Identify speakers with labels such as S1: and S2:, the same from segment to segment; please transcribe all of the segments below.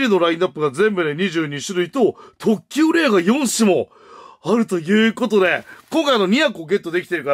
S1: ルのラインナップが全部で22種類と、特級レアが4種もあるということで、今回ニアコゲットできてるから、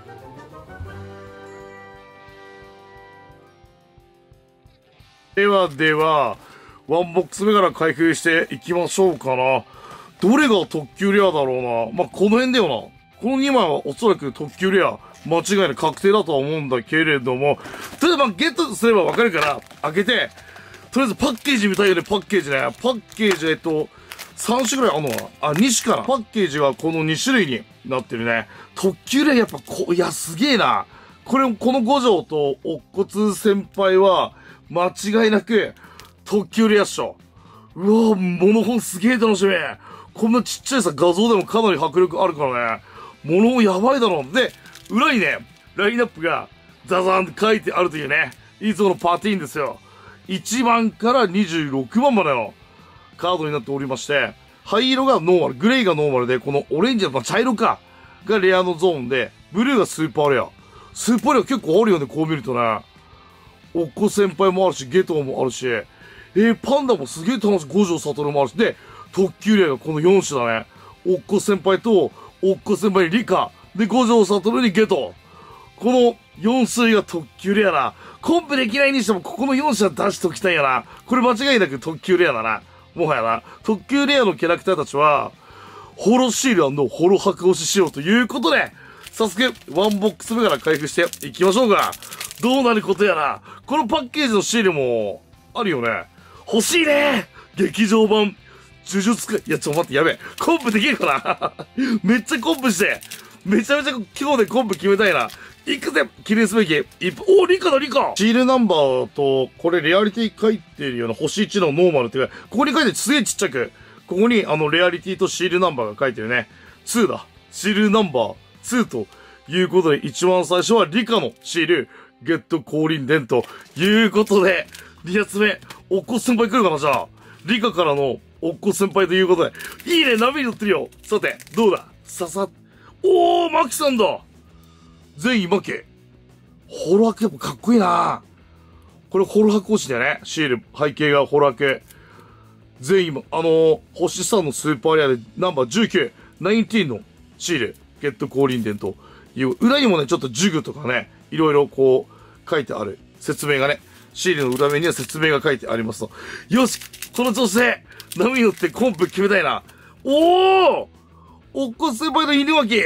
S1: では、ワンボックス目から開封していきましょうかな。どれが特級レアだろうな。まあ、この辺だよな。この2枚はおそらく特級レア、間違いない確定だとは思うんだけれども、とりあえずゲットすればわかるから、開けて、とりあえずパッケージ見たいよね、パッケージね。パッケージ、3種ぐらいあるのかなあ、2種かな。パッケージはこの2種類になってるね。特級レアやっぱいや、すげえな。この五条と乙骨先輩は、間違いなく、特級レアっしょ。うわぁ、モノホンすげえ楽しみ。こんなちっちゃいさ、画像でもかなり迫力あるからね。モノホンやばいだろ。で、裏にね、ラインナップが、ザザーンって書いてあるというね、いつものパティーンですよ。1番から26番までのカードになっておりまして、灰色がノーマル、グレーがノーマルで、このオレンジは、茶色か、がレアのゾーンで、ブルーがスーパーレア。スーパーレア結構あるよね、こう見るとね。おっこ先輩もあるし、ゲトウもあるし、パンダもすげえ楽しい、五条悟もあるし、で、特級レアがこの4種だね。おっこ先輩と、おっこ先輩にリカ、で、五条悟にゲトウ。この4種類が特級レアだ。コンプできないにしても、ここの4種は出しときたいやな。これ間違いなく特級レアだな。もはやな。特級レアのキャラクターたちは、ホロシール&ホロ白押ししようということで、早速、ワンボックス目から開封していきましょうか。どうなることやら。このパッケージのシールも、あるよね。欲しいね劇場版、呪術界。いや、ちょっと待って、やべえ。コンプできるかなめっちゃコンプして。めちゃめちゃ今日でコンプ決めたいな。いくぜ記念すべき。お、リカだ、リカシールナンバーと、これレアリティ書いてるような星1のノーマルってここに書いてすげえちっちゃく。ここにレアリティとシールナンバーが書いてるね。2だ。シールナンバー2ということで、一番最初はリカのシール、ゲット降臨伝ということで、2発目、おっこ先輩来るかなじゃあ。リカからのおっこ先輩ということで。いいね、波に乗ってるよ。さて、どうだおー、マキさんだ全員マキ。ホロ白やっぱかっこいいなこれホロ白押しだよね。シール、背景がホロ白。全員、星3のスーパーレアでナンバー19、19のシール、ゲット降臨伝という、裏にもね、ちょっとジグとかね、いろいろこう、書いてある。説明がね。シールの裏面には説明が書いてありますと。よしこの調子で、波に乗ってコンプ決めたいな。おっこ先輩の犬巻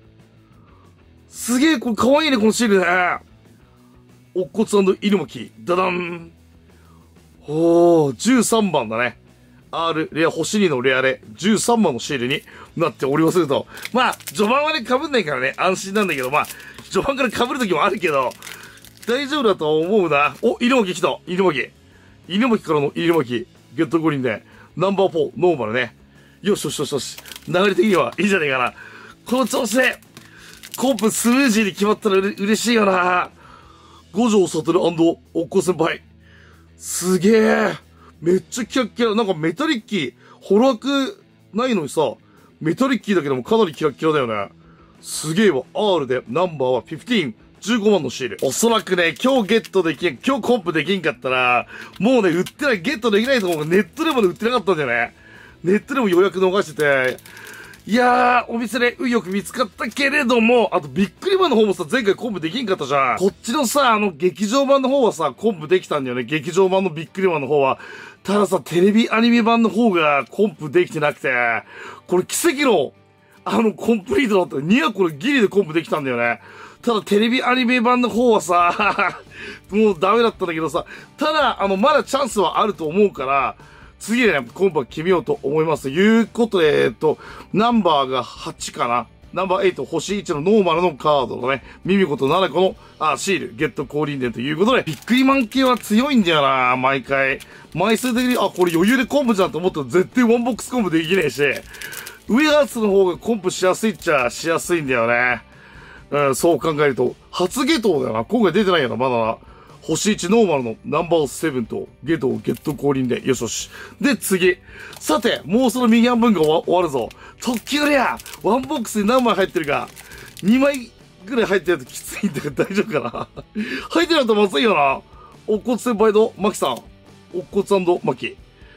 S1: すげえ、これかわいいね、このシールね。おっこつ&犬巻ダダン13番だね。R、レア、星2のレアで13番のシールになっておりますると。まあ、序盤はね、被んないからね、安心なんだけど、まあ、序盤から被る時もあるけど、大丈夫だとは思うな。お、犬巻来た。犬巻。犬巻からの犬巻。ゲット五輪で、ナンバー4、ノーマルね。よしよしよしよし。流れ的にはいいんじゃねえかな。この調子で、コンプスムージーに決まったら嬉しいよな。五条悟おっこ先輩。すげえ。めっちゃキラッキラ。なんかメタリッキー、ホロ白ないのにさ、メタリッキーだけでもかなりキラッキラだよね。すげえわ。R でナンバーは15。15万のシール。おそらくね、今日ゲットできん、今日コンプできんかったら、もうね、売ってない、ゲットできないと思う。ネットでもね、売ってなかったんだよね。ネットでも予約逃してて、いやー、お店で運よく見つかったけれども、あとビックリマンの方もさ、前回コンプできんかったじゃん。こっちのさ、劇場版の方はさ、コンプできたんだよね。劇場版のビックリマンの方は。たださ、テレビアニメ版の方がコンプできてなくて、これ奇跡の、コンプリートだった。ニアこれギリでコンプできたんだよね。ただテレビアニメ版の方はさ、もうダメだったんだけどさ、ただ、まだチャンスはあると思うから、次でね、コンパ決めようと思います。ということで、ナンバーが8かな。ナンバー8、星1のノーマルのカードのね、ミミコとナナコの、シール、ゲット降臨伝ということで、ビックリマン系は強いんだよな、毎回。枚数的に、これ余裕でコンプじゃんと思ったら絶対ワンボックスコンプできねえし、ウェアーツの方がコンプしやすいっちゃしやすいんだよね。そう考えると、初ゲトウだよな。今回出てないよな、まだな。星1ノーマルのナンバー7とゲトウゲット降臨で、よしよし。で、次。さて、もうその右半分が終わるぞ。特急レアワンボックスに何枚入ってるか。2枚ぐらい入ってるときついんだけど大丈夫かな入ってるとまずいよな。おっこつ先輩とマキさん。おっこつマキ。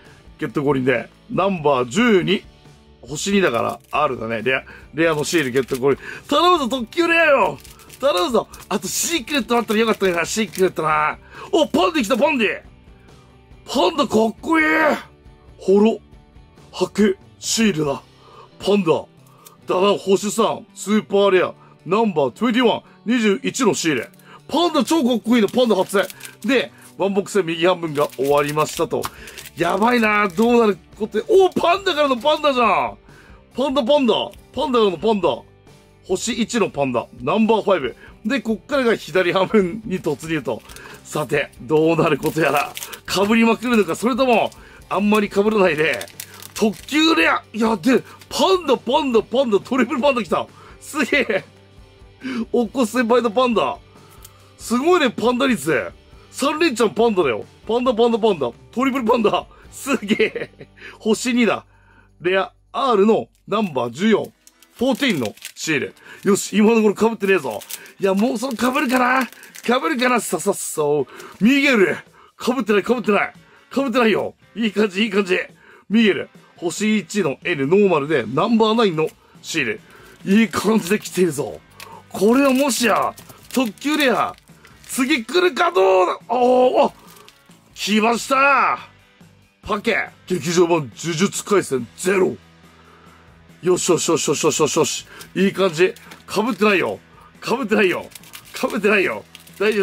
S1: ゲット五輪で。ナンバー12。星2だから、R だね。レアのシールゲット五輪。頼むぞ、特急レアよ頼むぞ。あと、シークレットあったらよかったな、シークレットな。お、パンデ来た、パンデパンダかっこいいホロ、白、シールだ。パンダ。だな、星3、スーパーレア、ナンバー21、21のシール。パンダ超かっこいいの、パンダ初で、ワンボックスで右半分が終わりましたと。やばいなどうなることで、おパンダからのパンダじゃんパンダからのパンダ。星1のパンダ、ナンバー5。で、こっからが左半分に突入と。さて、どうなることやら。被りまくるのか、それとも、あんまり被らないで、特急レアいや、で、パンダ、トリプルパンダ来たすげえおっこ先輩のパンダすごいね、パンダ率3連チャンパンダだよパンダ、トリプルパンダすげえ星2だレア R のナンバー14、14のシール。よし、今のところ被ってねえぞ。いや、もうその被るかなささっそう。ミゲル被ってないよ。いい感じ。ミゲル。星1の N ノーマルでナンバー9のシール。いい感じで来ているぞ。これはもしや、特急レア。次来るかどうだお来ましたパケ劇場版呪術廻戦ゼロよし。いい感じ。被ってないよ。大丈夫。被ってないよ。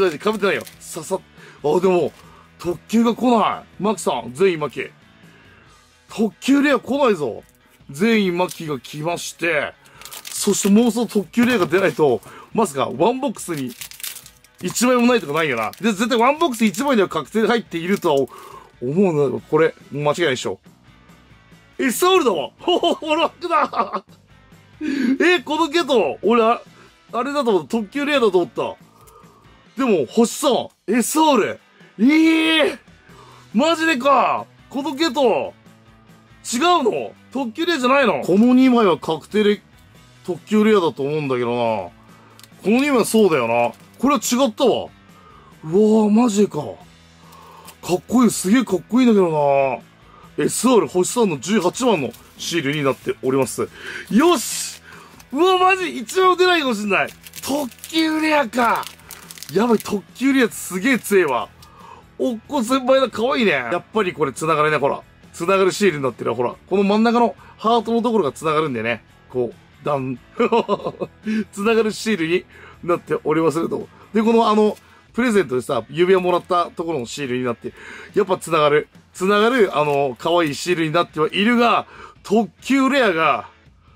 S1: でも、特急が来ない。マキさん、全員マキ。特急レア来ないぞ。全員マキが来まして、そしてもうその特急レアが出ないと、まさかワンボックスに1枚もないとかないよな。で、絶対ワンボックス1枚では確定で入っているとは思うんだけど、これ、間違いないでしょ。SR だわラックだこのゲト俺、あれだと思った。特急レアだと思った。でも、星さん、SR! マジでかこのゲト違うの特急レアじゃないのこの2枚は確定で特急レアだと思うんだけどな。この2枚はそうだよな。これは違ったわ。うわぁ、マジでか。かっこいい。すげえかっこいいんだけどな。SR 星3の18番のシールになっております。よしうわ、マジ1枚も出ないかもしんない。特急レアか。やばい、特急レアすげえ強えわ。おっこ先輩だ、かわいいね。やっぱりこれ繋がるね、ほら。繋がるシールになってるほら。この真ん中のハートのところが繋がるんでね。こう、ダン。繋がるシールになっておりますけど。で、このプレゼントでさ、指輪もらったところのシールになって、やっぱ繋がる、可愛いシールになってはいるが、特急レアが、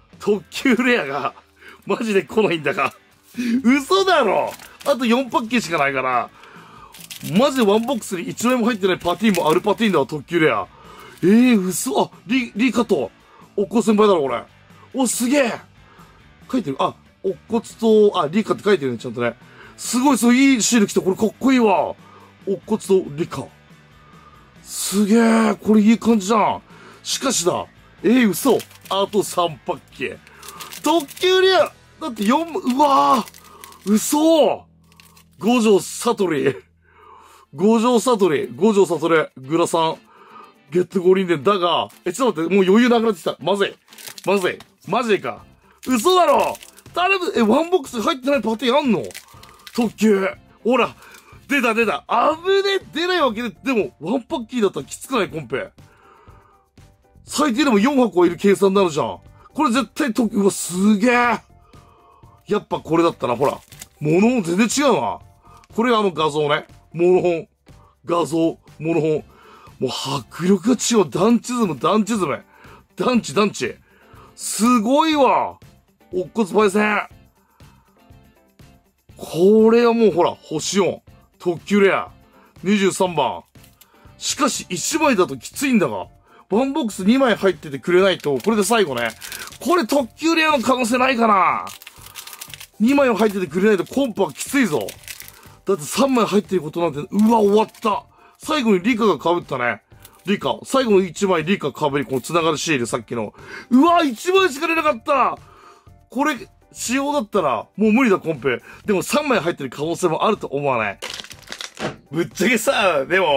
S1: マジで来ないんだが。嘘だろあと4パッケージしかないから、マジでワンボックスに1枚も入ってないパティーンもあるパティーンだわ、特急レア。嘘リカと、おっこ先輩だろ、これ。お、すげえ書いてる。おっこつと、リカって書いてるね、ちゃんとね。すごい、いいシール来た。これかっこいいわ。おっこつとリカ。すげえ、これいい感じじゃん。しかしだ。嘘。あと3パッケ。特急レアだってうわー嘘五条悟グラさん、ゲット五輪伝だが、ちょっと待って、もう余裕なくなってきた。まずい。マジでか。嘘だろワンボックス入ってないパティあんの特急。ほら、出た。あぶね出ないわけで、でも、ワンパッキーだったらきつくないコンペ。最低でも4箱はいる計算になるじゃん。これ絶対うわ、すげえ。やっぱこれだったな、ほら。モノ本全然違うな。これが画像ね。モノ本。画像、モノ本。もう迫力が違う。団地。すごいわ。おっこつパイセン。これはもうほら、星4。特急レア。23番。しかし1枚だときついんだが。ワンボックス2枚入っててくれないと、これで最後ね。これ特急レアの可能性ないかな ?2 枚入っててくれないとコンパがきついぞ。だって3枚入ってることなんて、うわ、終わった。最後にリカが被ったね。最後の1枚リカ被り、この繋がるシール、さっきの。うわ、1枚しか出なかったこれ、仕様だったら、もう無理だ、コンペ。でも3枚入ってる可能性もあると思わない。ぶっちゃけさ、でも、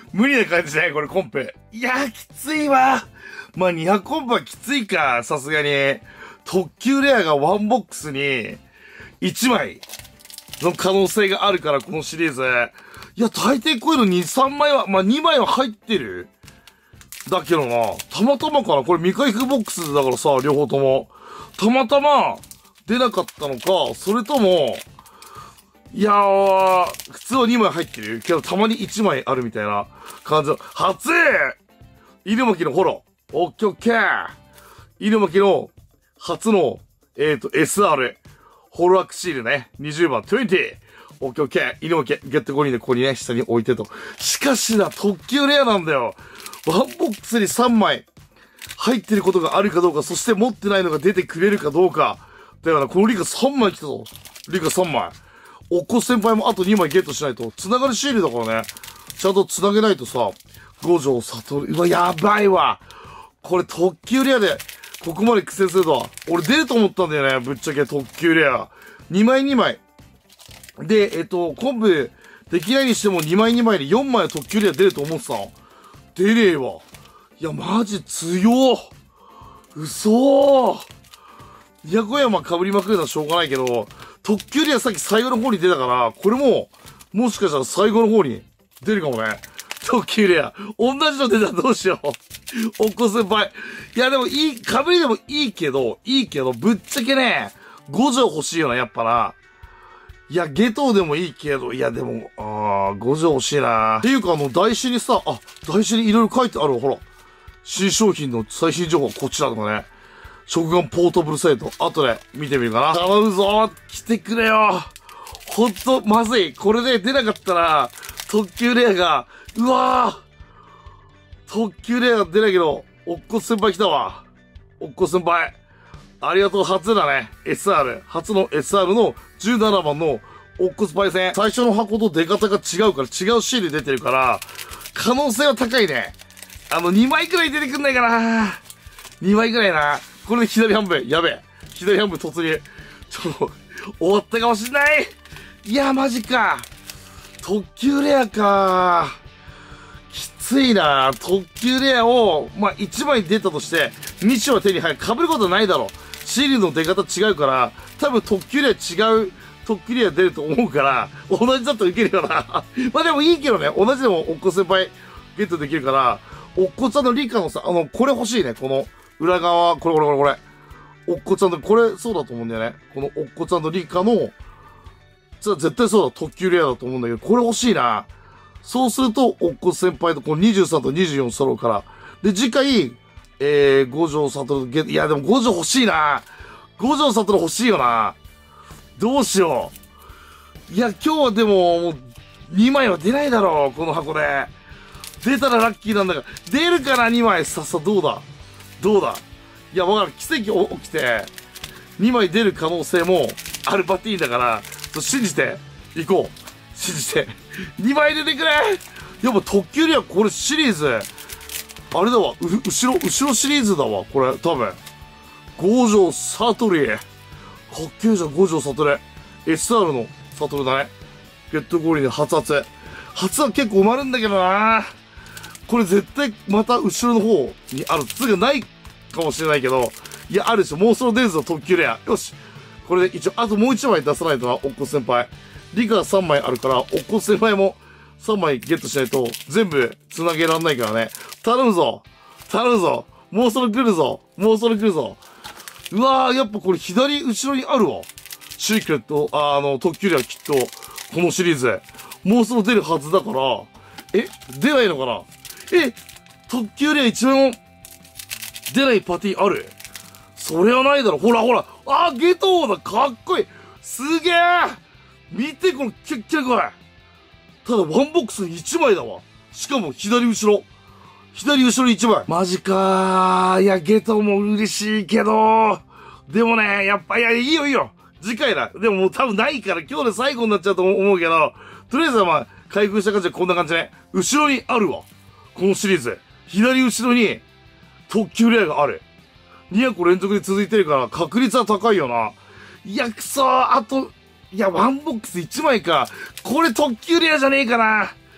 S1: 無理な感じだね、これコンプ。いやー、きついわ。まあ、200コンプはきついか、さすがに。特急レアがワンボックスに、1枚の可能性があるから、このシリーズ。いや、大抵こういうの2、3枚は、まあ、2枚は入ってる。だけどな、たまたまかな、これ未開封ボックスだからさ、両方とも。たまたま、出なかったのか、それとも、いやー、普通は2枚入ってるけど、たまに1枚あるみたいな感じの、初入巻のホロ。オッケーオッケー。入巻の初の、SR。ホロアクシールね。20番、20。オッケーオッケー。入巻、ゲット5人でここにね、下に置いてと。しかしな、特急レアなんだよ。ワンボックスに3枚入ってることがあるかどうか、そして持ってないのが出てくれるかどうか。だから、このリカ3枚来たぞ。リカ3枚。おっこ先輩もあと2枚ゲットしないと、繋がるシールだからね。ちゃんと繋げないとさ、五条悟。うわ、やばいわ。これ特急レアで、ここまで苦戦するとは。俺出ると思ったんだよね。ぶっちゃけ特急レア。2枚2枚。で、コンプできないにしても2枚2枚で4枚は特急レア出ると思ってたの。出ねえわ。いや、マジ強嘘いや、小山被りまくるのはしょうがないけど、特急レアさっき最後の方に出たから、これも、もしかしたら最後の方に出るかもね。特急レア。同じの出たらどうしよう。おっこ先輩。いや、でもいい、被りでもいいけど、ぶっちゃけね、5条欲しいよな、やっぱな。いや、ゲトでもいいけど、いや、でも、5条欲しいな。っていうか、台紙にさ、台紙にいろいろ書いてあるわ、ほら。新商品の最新情報はこちらとかね。食玩ポータブルサイト、後で見てみるかな。頼むぞ来てくれよほんと、まずい。これで出なかったら、特急レアが、うわぁ特急レアが出ないけど、おっこ先輩来たわ。おっこ先輩。ありがとう、初だね。SR。初の SR の17番のおっこスパイセン。最初の箱と出方が違うから、違うシール出てるから、可能性は高いね。2枚くらい出てくんないかな。2枚くらいな。これで左半分。やべえ。左半分突入。終わったかもしんない。いや、マジか。特急レアか。きついな。特急レアを、まあ、1枚出たとして、2章は手に入る。被ることないだろ。シールの出方違うから、多分特急レア違う特急レア出ると思うから、同じだといけるよな。まあでもいいけどね。同じでもおっこ先輩ゲットできるから、おっこちゃんのリカのさ、これ欲しいね。この裏側、これ。おっこちゃんと、これそうだと思うんだよね。このおっこちゃんとリカの、絶対そうだ、特急レアだと思うんだけど、これ欲しいな。そうすると、おっこ先輩とこの23と24揃うから。で、次回、五条悟ゲット、いやでも五条欲しいな。五条悟欲しいよな。どうしよう。いや、今日はでも、もう、2枚は出ないだろう、この箱で。出たらラッキーなんだが、出るかな、2枚。さっさ、どうだいや、わかる。奇跡起きて、2枚出る可能性もあるパティーンだから、信じて、行こう。信じて。2枚出てくれやっぱ特急レア、これシリーズ、あれだわ。後ろシリーズだわ。これ、多分。五条悟り。かっけえじゃん、五条悟り。SR の悟だね。ゲットゴーリーの初は結構埋まるんだけどな。これ絶対また後ろの方にある。つがないかもしれないけど、いや、あるでしょ。もうそろ出るぞ、特急レア。よし。これで一応、あともう1枚出さないとな、おっこ先輩。リカが3枚あるから、おっこ先輩も3枚ゲットしないと、全部繋げらんないからね。頼むぞ。もうそろ来るぞ。うわー、やっぱこれ左後ろにあるわ。シークレット、特急レアきっと、このシリーズ。もうそろ出るはずだから、出ないのかな特急レア一番も出ないパティある？それはないだろ。ほら。ゲトーだ。かっこいい。すげえ見て、このキャッキャこれ。ただ、ワンボックス1枚だわ。しかも、左後ろに1枚。マジかー。いや、ゲトーも嬉しいけど、でもね、やっぱ、いや、いいよ。次回だ。でももう多分ないから、今日で最後になっちゃうと思うけど、とりあえずはまあ、開封した感じでこんな感じね。後ろにあるわ。このシリーズ。左後ろに、特急レアがある。2個連続で続いてるから、確率は高いよな。いや、くそー。あと、いや、ワンボックス1枚か。これ特急レアじゃねえかな。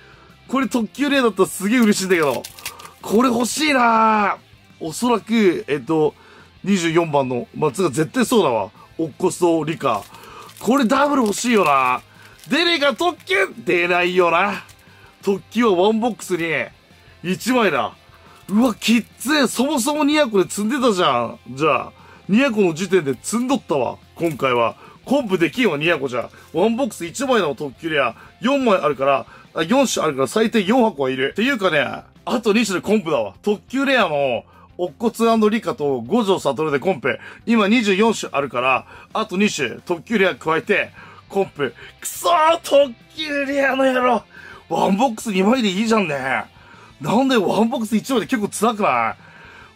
S1: これ特急レアだったらすげえ嬉しいんだけど。これ欲しいなおそらく、24番の、つうか絶対そうだわ。オッコスとリカ。これダブル欲しいよな。出ねえか特急出ないよな。特急はワンボックスに1枚だ。うわ、きっつい。そもそもニヤコで積んでたじゃん。じゃあ、ニヤコの時点で積んどったわ。今回は。コンプできんわ、ニヤコじゃ。ワンボックス1枚の特急レア。4枚あるから、4種あるから最低4箱はいる。っていうかね、あと2種でコンプだわ。特急レアの、乙骨リカと五条悟でコンプ。今24種あるから、あと2種、特急レア加えて、コンプ。くそー特急レアの野郎ワンボックス2枚でいいじゃんね。なんでワンボックス1枚で結構辛くない？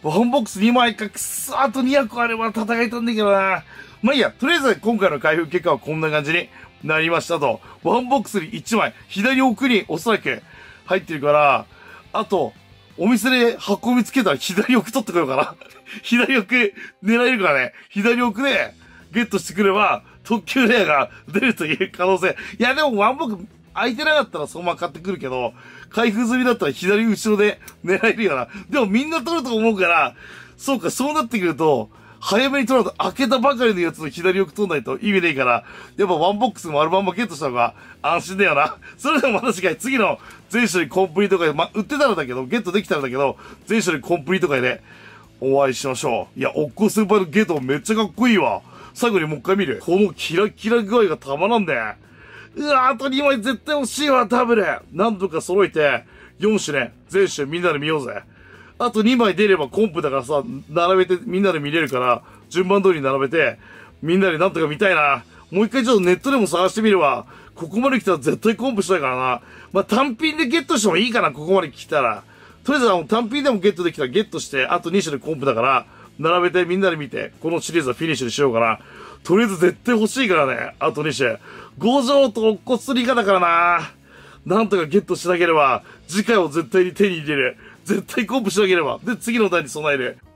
S1: ワンボックス2枚か、くそーあと200個あれば戦いたんだけどな。まあいいや、とりあえず今回の開封結果はこんな感じになりましたと。ワンボックスに1枚、左奥におそらく入ってるから、あと、お店で箱見つけたら左奥取ってこようかな。左奥狙えるからね。左奥でゲットしてくれば、特急レアが出るという可能性。いやでもワンボックス空いてなかったらそのまま買ってくるけど、開封済みだったら左後ろで狙えるよな。でもみんな取ると思うから、そうか、そうなってくると、早めに取らないと開けたばかりのやつの左奥取んないと意味ねえから、やっぱワンボックスもアルバムゲットした方が安心だよな。それでも私が次の全種類コンプリート会で、売ってたらだけど、ゲットできたらだけど、全種類コンプリート会でお会いしましょう。いや、オッコ先輩のゲットめっちゃかっこいいわ。最後にもう一回見る。このキラキラ具合がたまらんで。うわ、あと2枚絶対欲しいわ、ダブル。なんとか揃えて、4種ね、全種みんなで見ようぜ。あと2枚出ればコンプだからさ、並べてみんなで見れるから、順番通りに並べて、みんなでなんとか見たいな。もう一回ちょっとネットでも探してみるわ。ここまで来たら絶対コンプしたいからな。単品でゲットしてもいいかな、ここまで来たら。とりあえず単品でもゲットできたらゲットして、あと2種でコンプだから、並べてみんなで見て、このシリーズはフィニッシュにしようかな。とりあえず絶対欲しいからね。あと2種。五条と乙骨リカだからな。なんとかゲットしなければ、次回を絶対に手に入れる。絶対コンプしなければ。で、次の台に備える。